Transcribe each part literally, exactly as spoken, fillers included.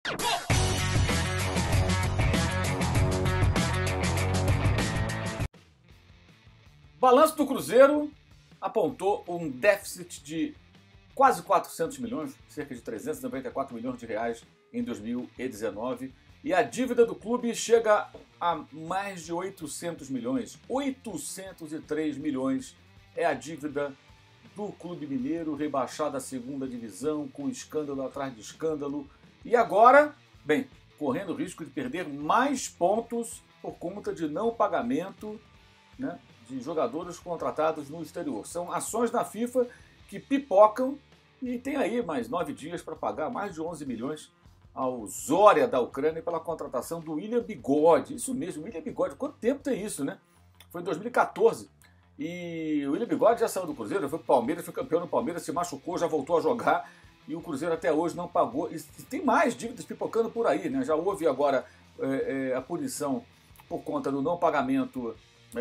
Balanço do Cruzeiro apontou um déficit de quase quatrocentos milhões, cerca de trezentos e noventa e quatro milhões de reais em dois mil e dezenove, e a dívida do clube chega a mais de oitocentos milhões. oitocentos e três milhões é a dívida do Clube Mineiro, rebaixado à segunda divisão, com escândalo atrás de escândalo. E agora, bem, correndo o risco de perder mais pontos por conta de não pagamento, né, de jogadores contratados no exterior. São ações da FIFA que pipocam e tem aí mais nove dias para pagar mais de onze milhões ao Zorya da Ucrânia pela contratação do William Bigode. Isso mesmo, William Bigode. Quanto tempo tem isso, né? Foi em dois mil e quatorze. E o William Bigode já saiu do Cruzeiro, foi pro Palmeiras, foi campeão no Palmeiras, se machucou, já voltou a jogar e o Cruzeiro até hoje não pagou. E tem mais dívidas pipocando por aí, né? Já houve agora é, é, a punição por conta do não pagamento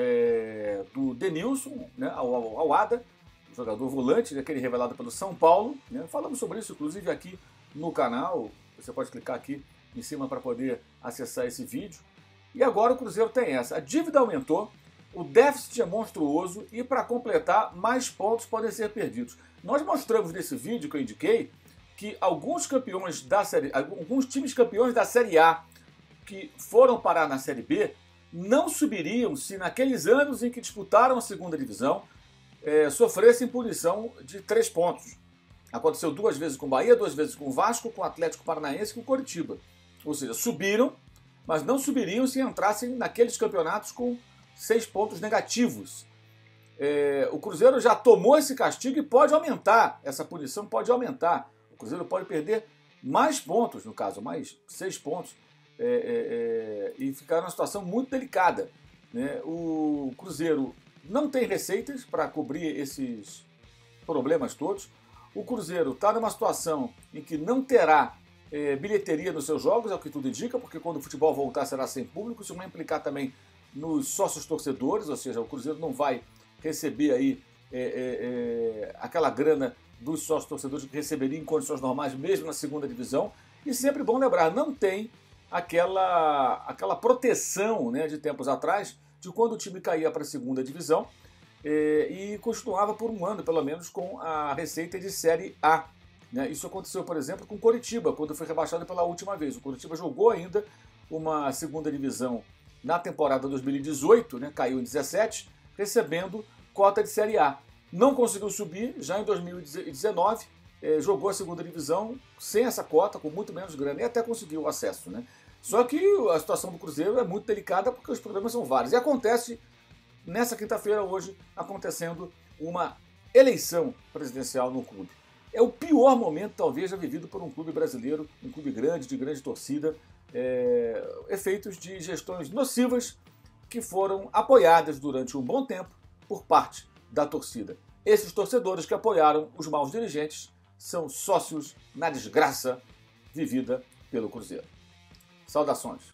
é, do Denilson, né, ao, ao, ao Ada, jogador volante, aquele revelado pelo São Paulo. Né? Falamos sobre isso, inclusive, aqui no canal. Você pode clicar aqui em cima para poder acessar esse vídeo. E agora o Cruzeiro tem essa. A dívida aumentou, o déficit é monstruoso e, para completar, mais pontos podem ser perdidos. Nós mostramos nesse vídeo que eu indiquei que alguns campeões da série, alguns times campeões da Série A que foram parar na Série B não subiriam se naqueles anos em que disputaram a segunda divisão é, sofressem punição de três pontos. Aconteceu duas vezes com o Bahia, duas vezes com o Vasco, com o Atlético Paranaense e com o Coritiba. Ou seja, subiram, mas não subiriam se entrassem naqueles campeonatos com seis pontos negativos. É, o Cruzeiro já tomou esse castigo e pode aumentar, essa punição pode aumentar. O Cruzeiro pode perder mais pontos, no caso, mais seis pontos, é, é, é, e ficar numa situação muito delicada. Né? O Cruzeiro não tem receitas para cobrir esses problemas todos. O Cruzeiro está numa situação em que não terá é, bilheteria nos seus jogos, é o que tudo indica, porque quando o futebol voltar será sem público. Isso vai implicar também nos sócios torcedores, ou seja, o Cruzeiro não vai receber aí é, é, é, aquela grana dos sócios torcedores que receberiam em condições normais, mesmo na segunda divisão. E sempre bom lembrar, não tem aquela, aquela proteção, né, de tempos atrás, de quando o time caía para a segunda divisão é, e continuava por um ano, pelo menos, com a receita de Série A. Né? Isso aconteceu, por exemplo, com o Coritiba, quando foi rebaixado pela última vez. O Coritiba jogou ainda uma segunda divisão na temporada dois mil e dezoito, né, caiu em dezessete, recebendo cota de Série A. Não conseguiu subir, já em dois mil e dezenove, eh, jogou a segunda divisão sem essa cota, com muito menos grana, e até conseguiu o acesso. Né? Só que a situação do Cruzeiro é muito delicada porque os problemas são vários. E acontece, nessa quinta-feira, hoje, acontecendo uma eleição presidencial no clube. É o pior momento, talvez, já vivido por um clube brasileiro, um clube grande, de grande torcida, É, efeitos de gestões nocivas que foram apoiadas durante um bom tempo por parte da torcida. Esses torcedores que apoiaram os maus dirigentes são sócios na desgraça vivida pelo Cruzeiro. Saudações.